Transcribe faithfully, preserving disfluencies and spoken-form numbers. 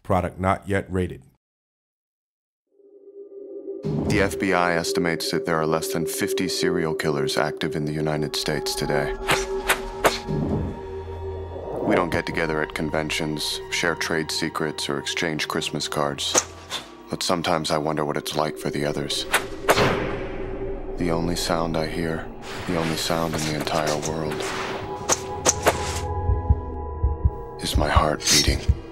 Product not yet rated. The F B I estimates that there are less than fifty serial killers active in the United States today. We don't get together at conventions, share trade secrets, or exchange Christmas cards. But sometimes I wonder what it's like for the others. The only sound I hear, the only sound in the entire world, is my heart beating.